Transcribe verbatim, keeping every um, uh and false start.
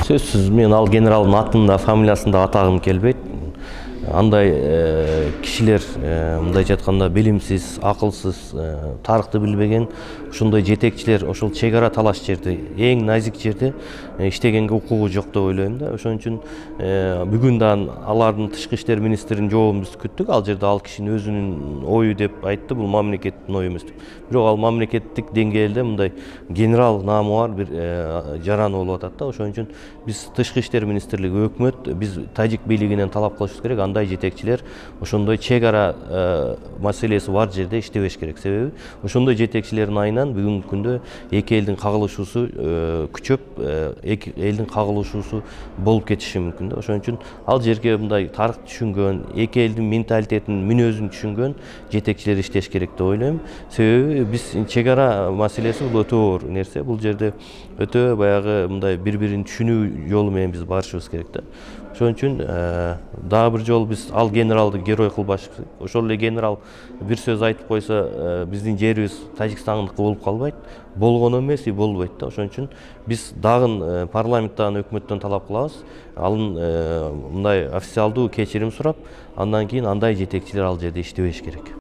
Сөзсүз мен ал генералдын атын да фамилиясын да атагым келбейт. Андай кишилер мындайча айтканда билимсиз, акылсыз, тарыхты билбеген ушундай жетекчилер ошол чек ара талаш жерде, эң назик жерде иштегенге укугу жок деп ойлойм да. Ошон үчүн бүгүн да алардын тышкы иштер министринин жообун биз күттүк. Ал жерде ал кишинин өзүнүн ою деп айтты, бул мамлекеттин ою эмес деп. Бирок ал мамлекеттик деңгээлде мындай генерал наамы бар бир жараны болуп атат да. Ошон үчүн биз тышкы иштер министрлиги, өкмөт, биз тажик бийлигинен талап кылышыбыз керек. Андай жетекчилер ошондой чек ара маселеси бар жерде иштебеш керек. Себеби ошондой жетекчилердин айынан бүгүнкү күндө эки элдин кагылышуусу күчөп, эки элдин кагылышуусу болуп кетиши мүмкүн да. Ошон үчүн ал жерге мындай тарыхты түшүнгөн, эки элдин менталитетин, мүнөзүн түшүнгөн жетекчилер иштеш керек деп ойлойм. Себеби биз чек ара маселеси бул өтө оор нерсе. Бул жерде өтө баягы мындай бири-бирин түшүнүү жолу менен биз барышыбыз керек да. Ошон үчүн дагы бир жолу биз ал генералды герой кылбаш. Ошол эле генерал бир сөз айтып койсо, биздин жерибиз Тажикстандыкы болуп калбайт. Болгону эмес, и болбойт да. Ошон үчүн биз дагы парламенттен, өкмөттөн талап кылабыз. Алын мындай официалдуу кечирим сурап, андан кийин андай жетекчилер ал жерде иштебеш керек.